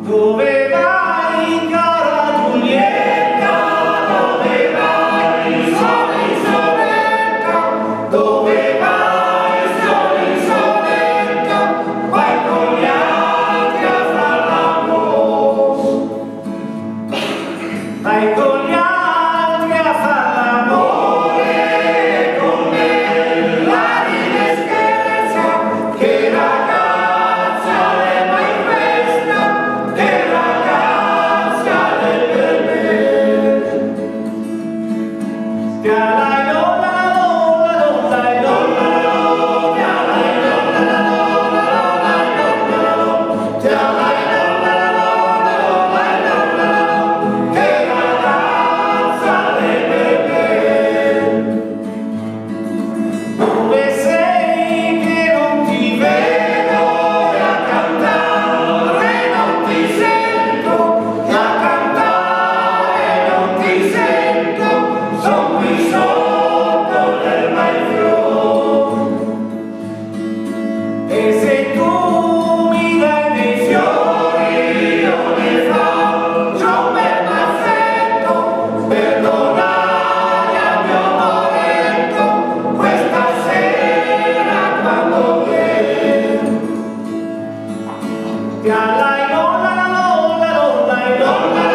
Dove vai, cara Giulietta? Dove vai, sole, soletta? Dove vai, sole, soletta? Vai con gli altri a far l'amore. Vai con gli altri a far l'amore, con me la ride scherza, che ragazza è mai questa, che ragazza è per me. Tialai lola lola lola lola lola, tialai lola lola lola lola, tialai lola lola lola lola, che ragazza è per me. Dove sei che non ti vedo e a cantare non ti sento, e a cantare non ti sento, son qui sotto l'erba il fiore. E se tu mi dai dei fiori io ne faccio un bel mazzetto per donare al mio amoretto questa sera quando viene. Tialai lola lola lola lola.